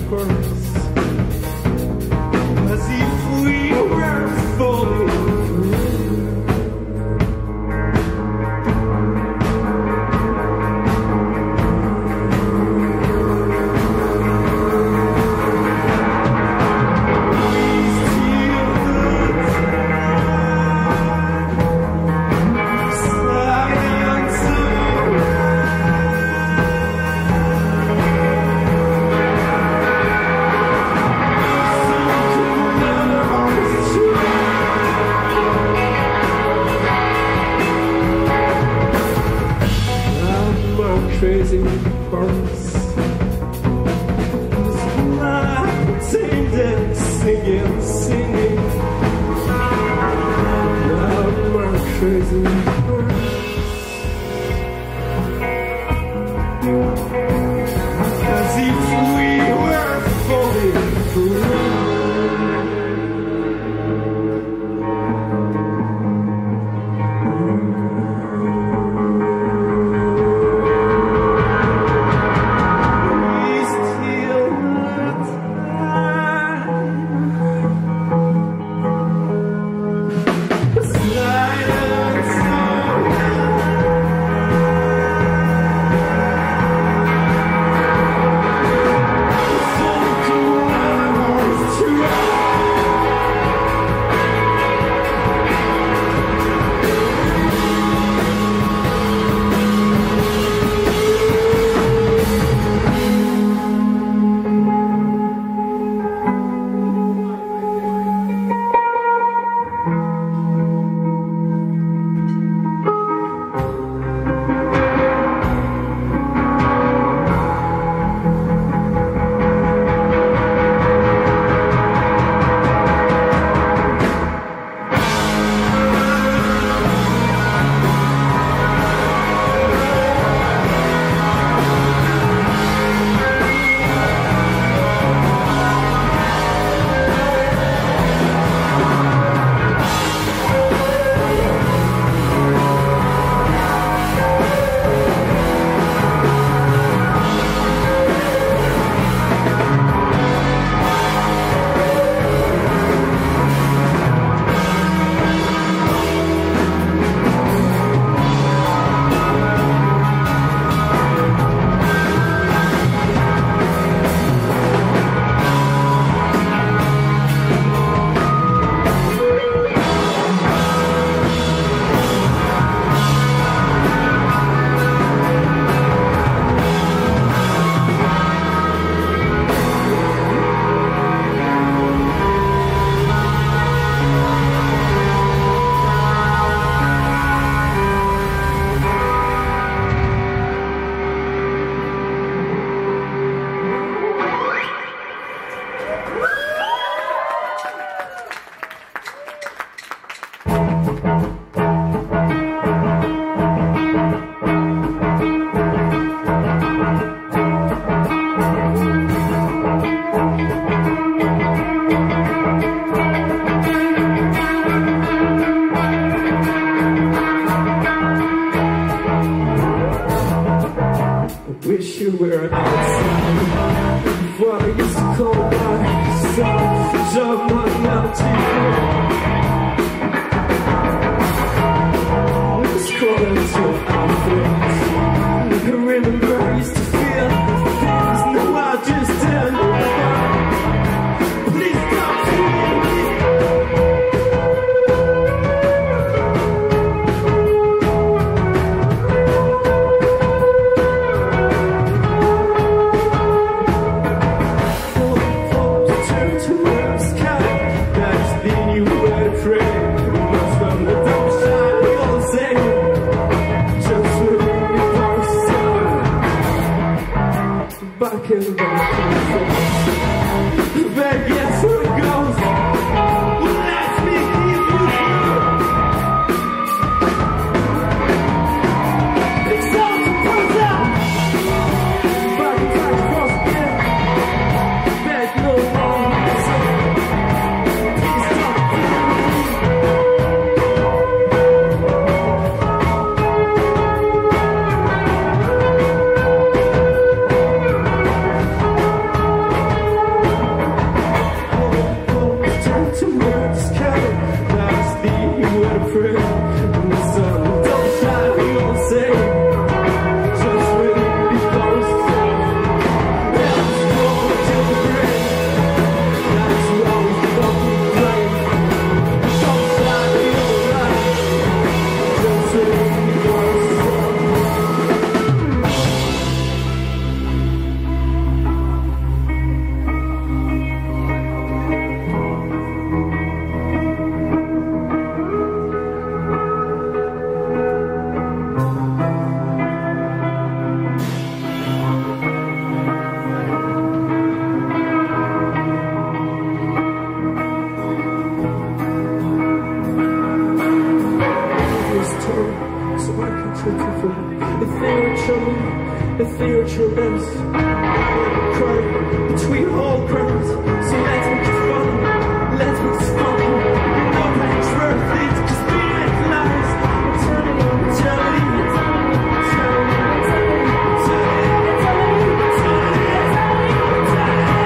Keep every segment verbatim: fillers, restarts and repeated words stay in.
burns, as if we were falling through. Crazy burns, pretending, singing, singing. Now my crazy burns, as if we were falling through. Wish you were outside before I used to call my son of my mountain. Let's call it to our friends. I remember I used to feel things now I just didn't. Please stop feeling me. Back in the back, back, yes, where it goes. Let me give you through. It's all to put out. Back and back across again. Back no longer. Please stop feeling me. beautiful. If they are trouble, if they are troubles, cry between all crowds. So let's make it fun, let's make it funky. Nobody's worth it, just be like lies. I'm telling you, I'm telling you, I'm telling you, I'm telling you, I'm telling you, I'm telling you, I'm telling you, I'm telling you, I'm telling you, I'm telling you.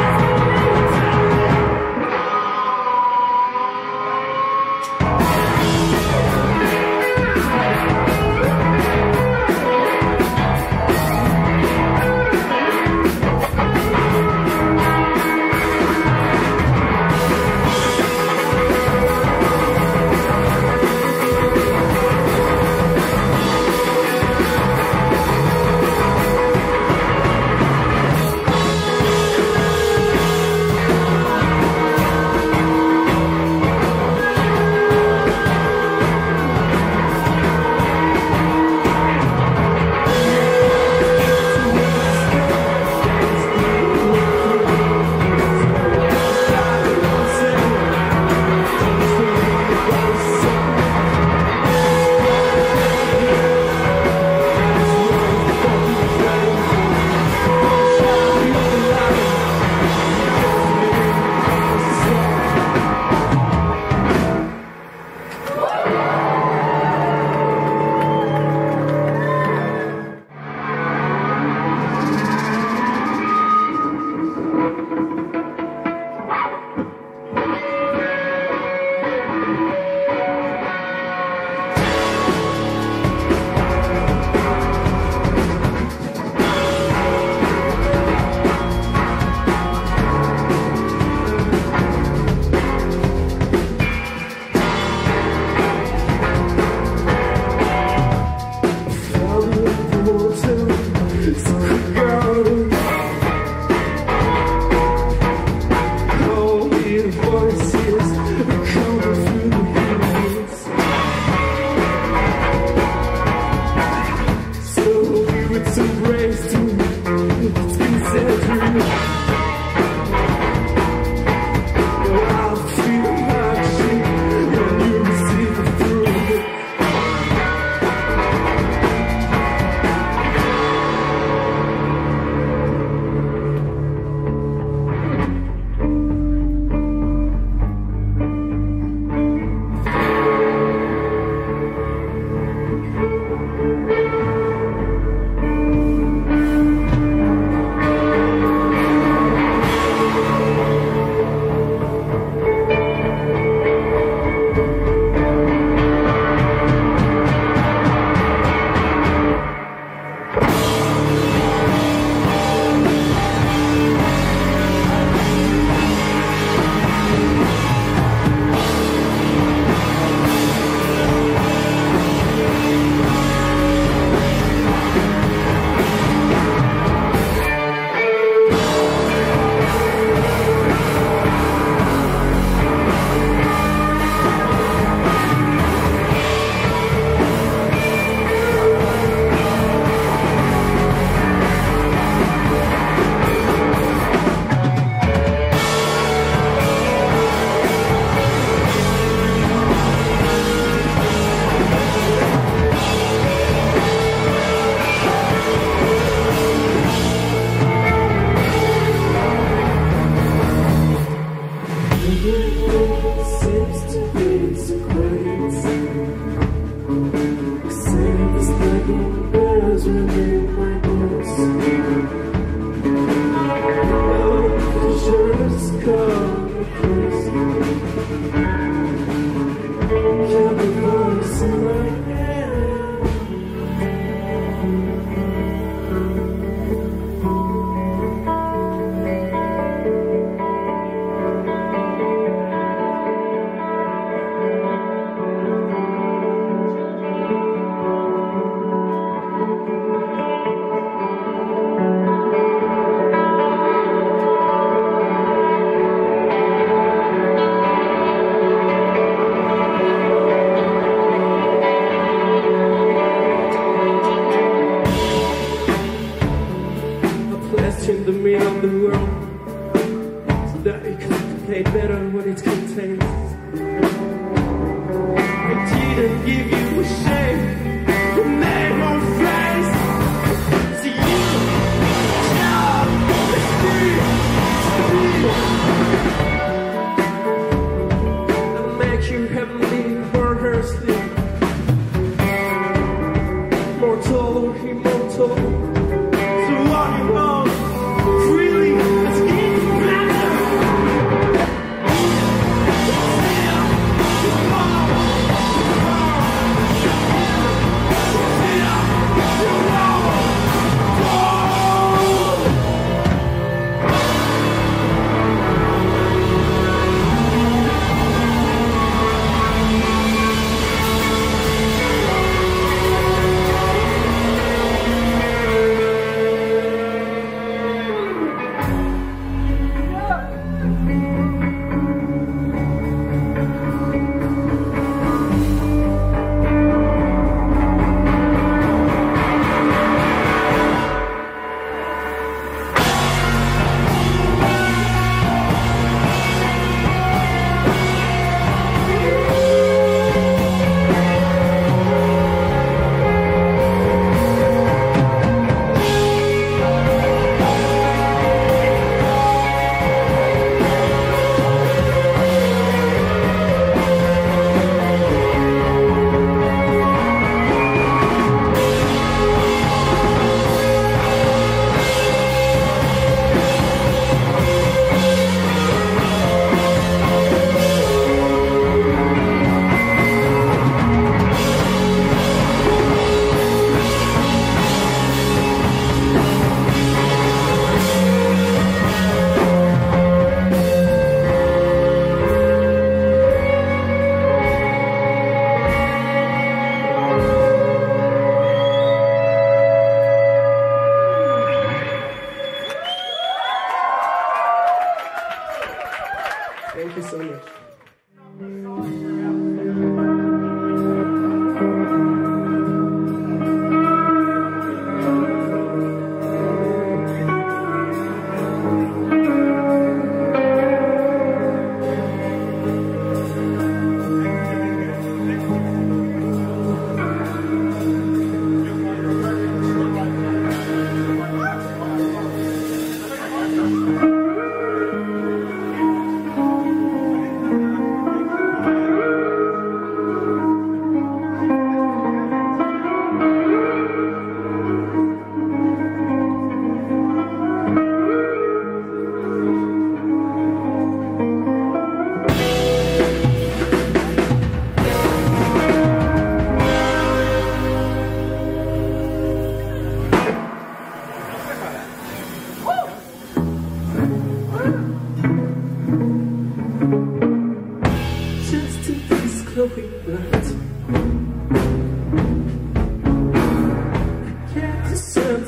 didn't give you a shame. The man won't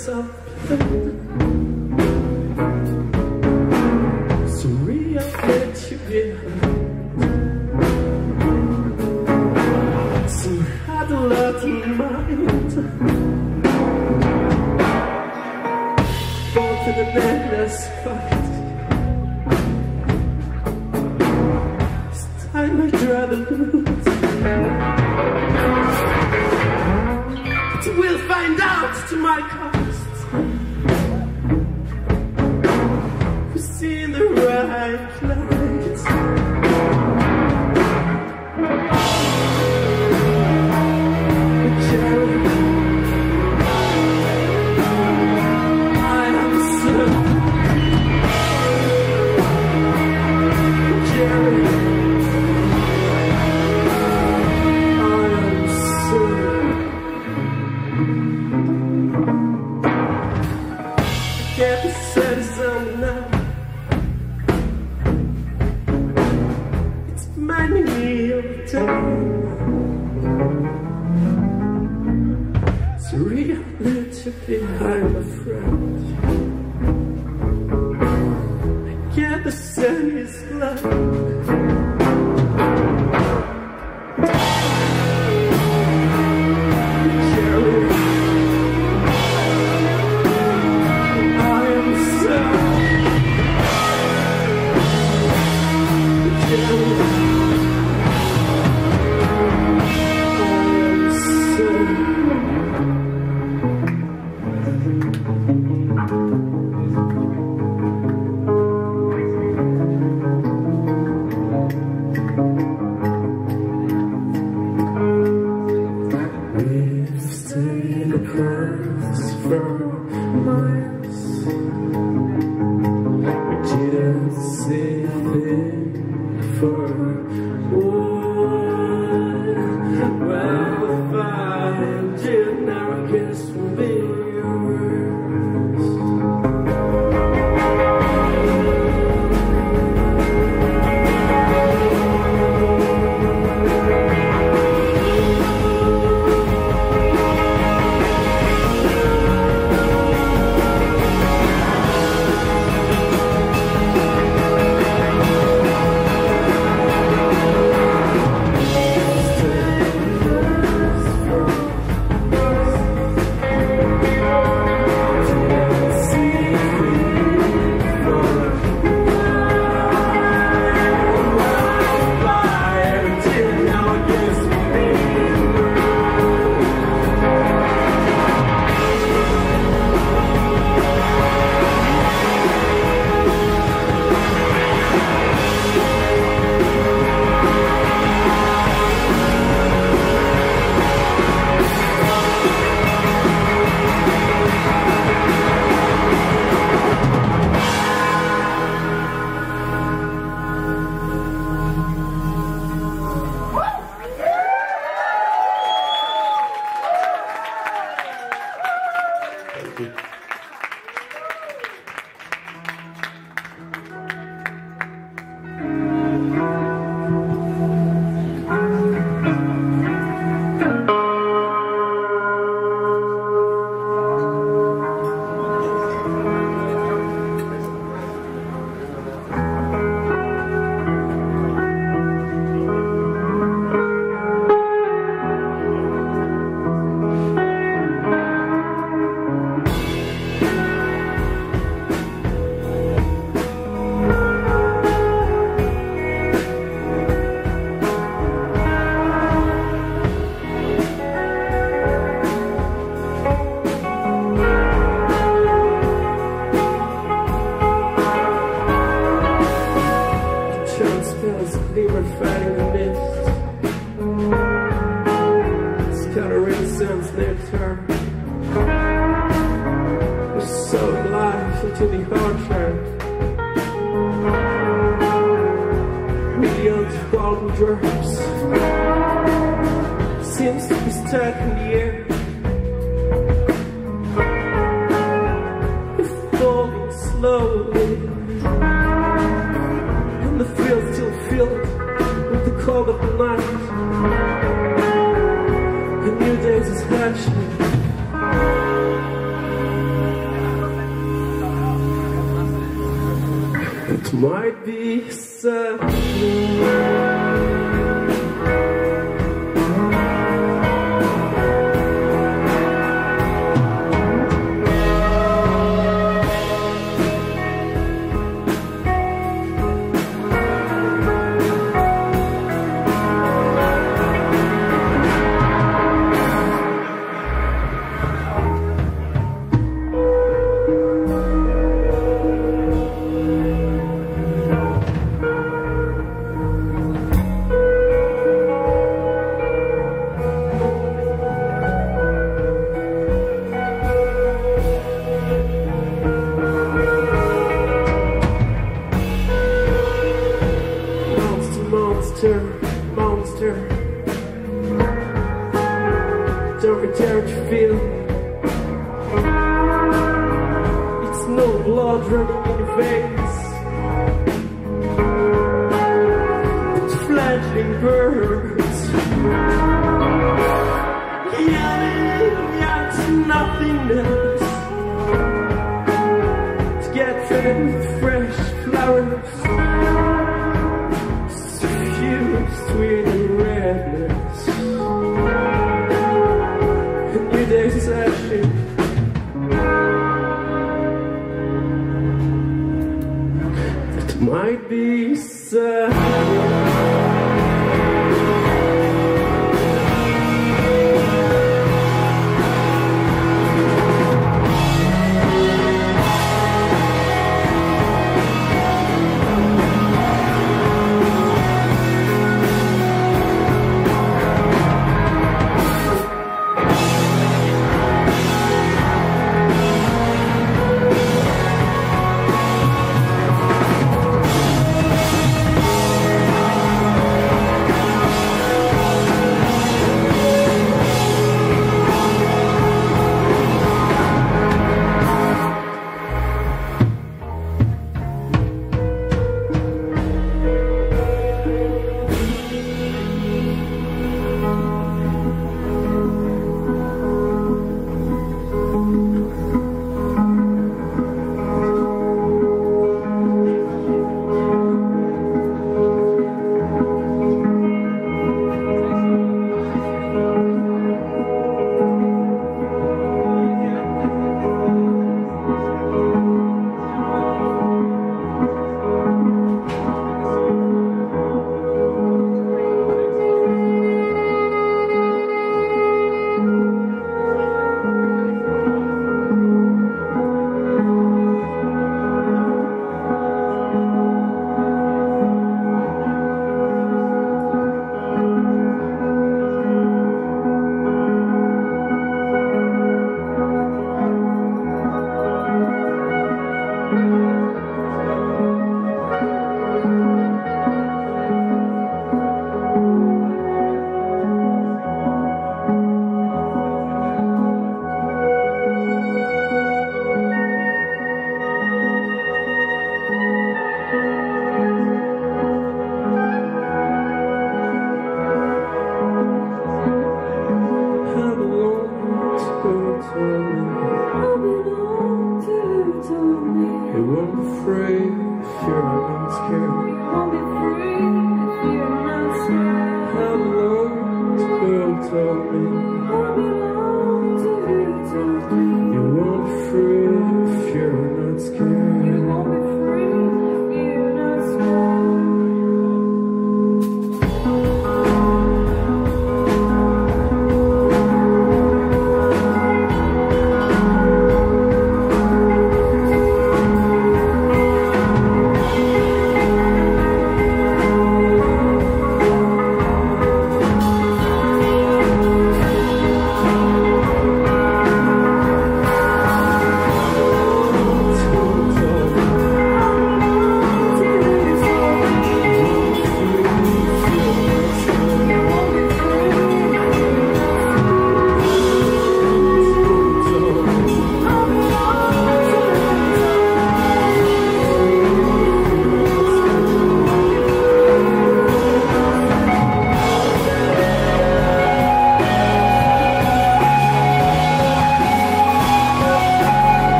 sense of surreal that you get. So had a lot in mind, both in an endless fight. This time I'd rather lose, but we'll find out to my cost. Who's in the right place? Get the sense of now. It's many of time. It's real to be I'm afraid. I get the sense of love. To the orchard, millions of golden drops seems to be stuck in the air. It's falling slowly, and the field still filled with the cold of the night. A new day is hashing. It might be sad. Monster, monster, don't care what you feel. It's no blood running in your veins. It's fledgling birds yelling at nothingness to get fed with fresh flowers. Sweet and redness, and your day's session. It might be sad. You won't be free if you're not scared. You won't be free if you're not scared. How long to tell me? How long to tell me? You won't be free if you're not scared. You won't be free if you're not scared.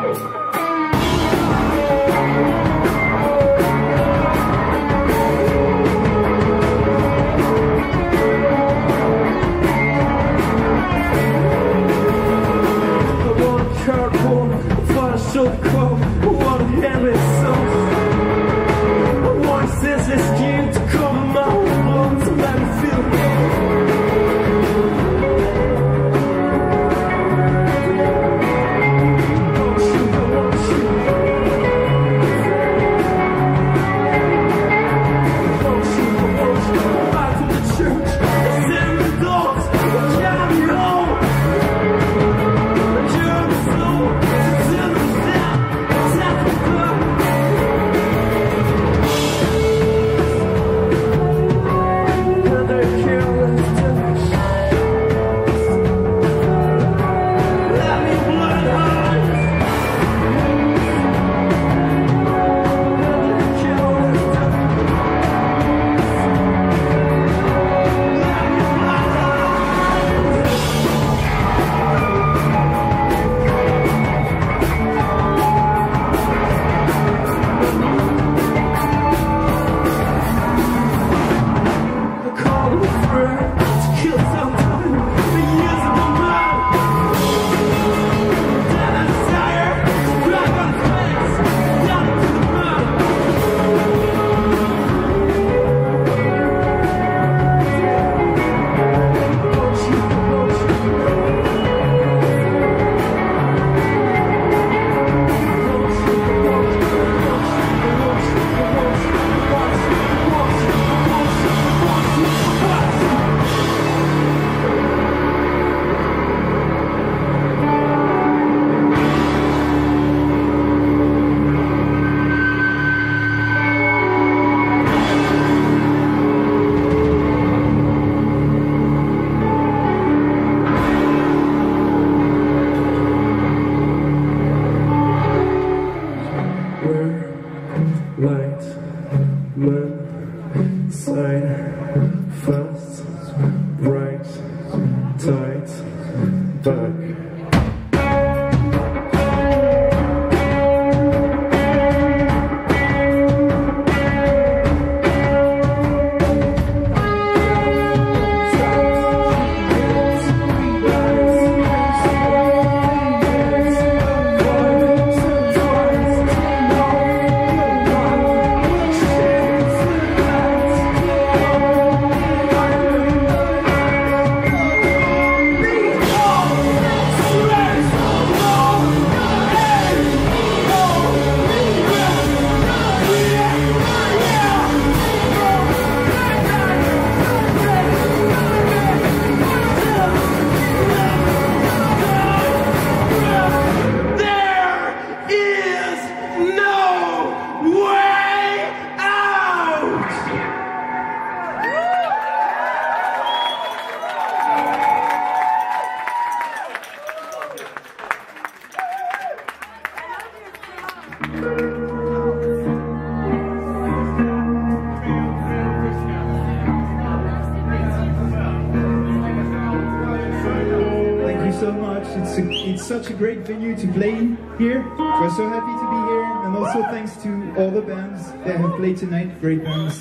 Such a great venue to play here. We're so happy to be here, and also thanks to all the bands that have played tonight. Great bands.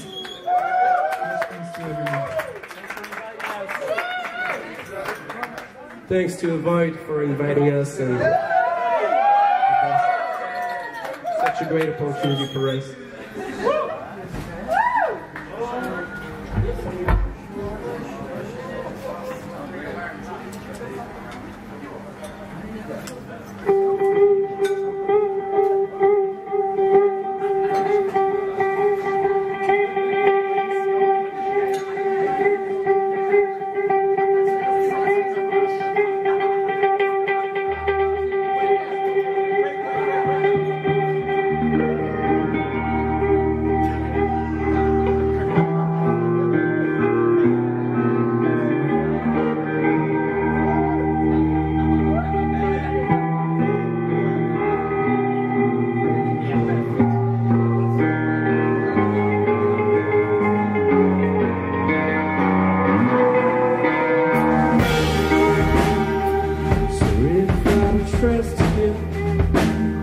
Thanks to everyone. Thanks to Avoid for inviting us, and such a great opportunity for us.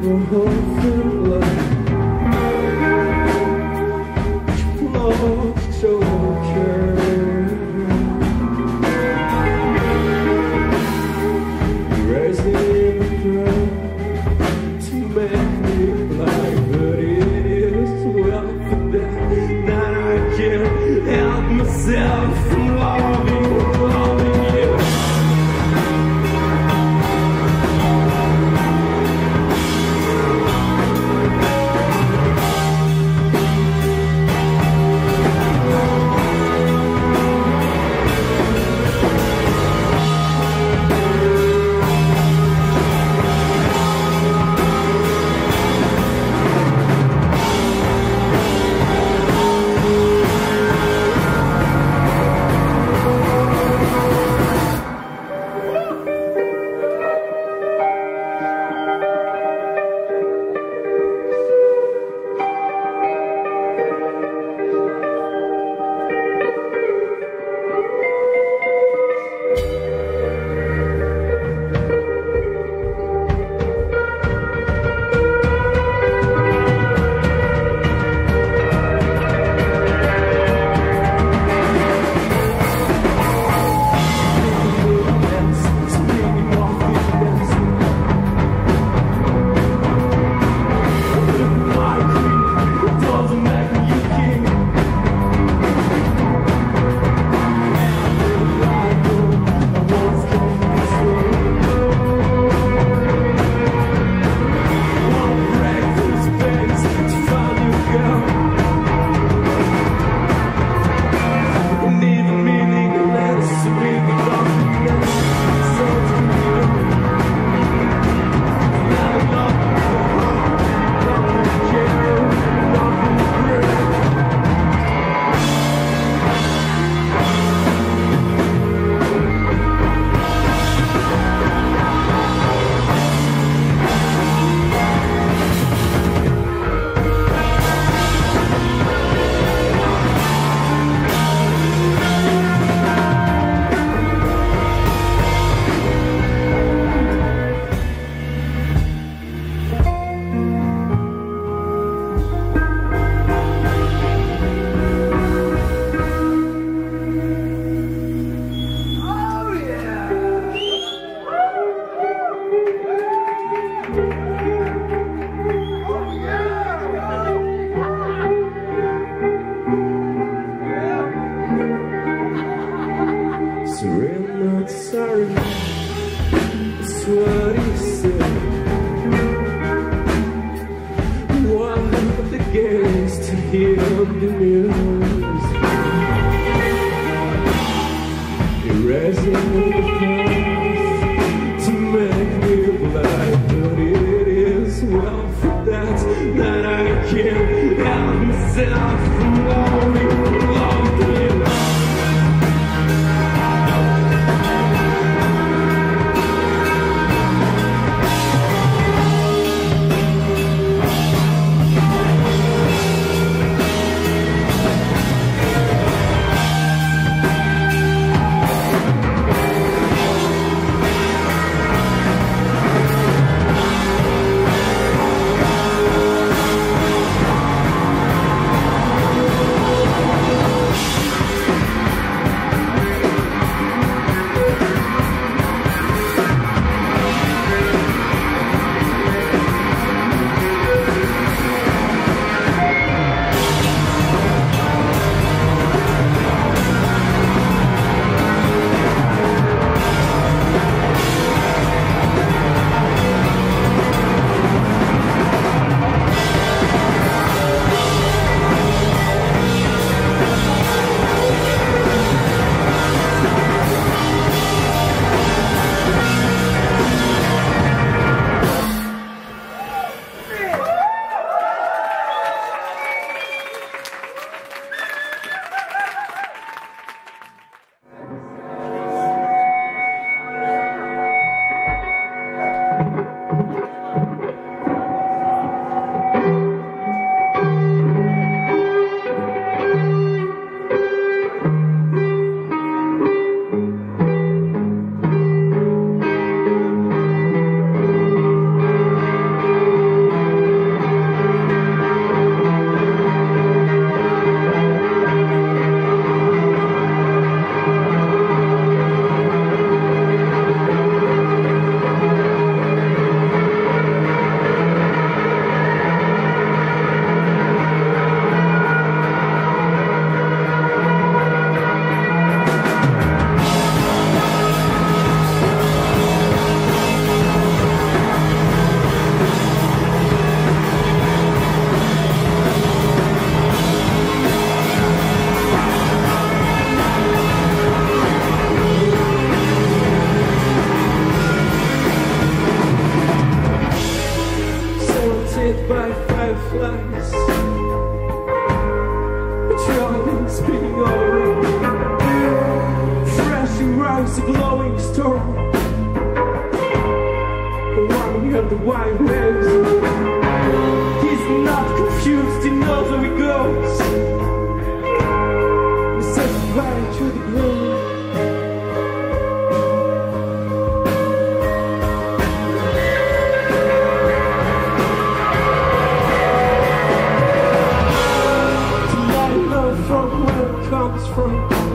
Thank haunted by fireflies, patrolling, spinning all around, thrashing rounds, a glowing storm, warming up the wide waves. He's not confused, he knows where he goes. He sets fire through the gloom. From where it comes from,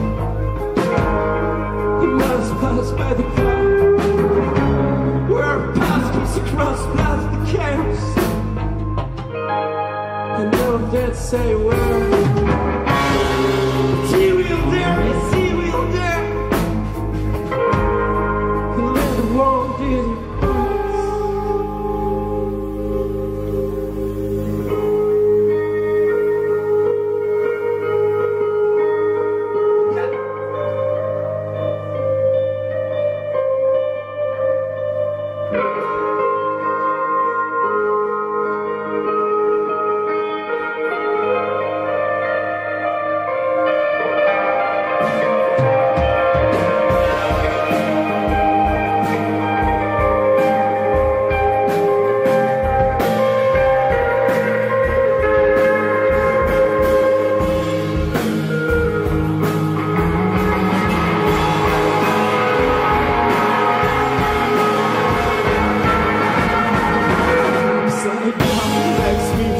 he must pass by the cloud where a path comes across plastic cans. I know that say well, is he real there? Is he real there? He let the world in. Makes me